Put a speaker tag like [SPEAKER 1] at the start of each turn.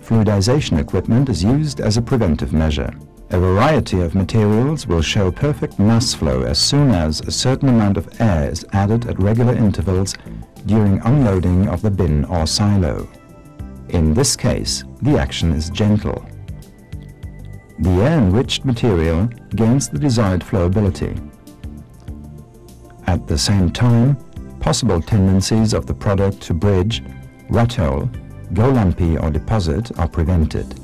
[SPEAKER 1] fluidization equipment is used as a preventive measure. A variety of materials will show perfect mass flow as soon as a certain amount of air is added at regular intervals during unloading of the bin or silo. In this case, the action is gentle. The air-enriched material gains the desired flowability. At the same time, possible tendencies of the product to bridge, rut hole, go lumpy or deposit are prevented.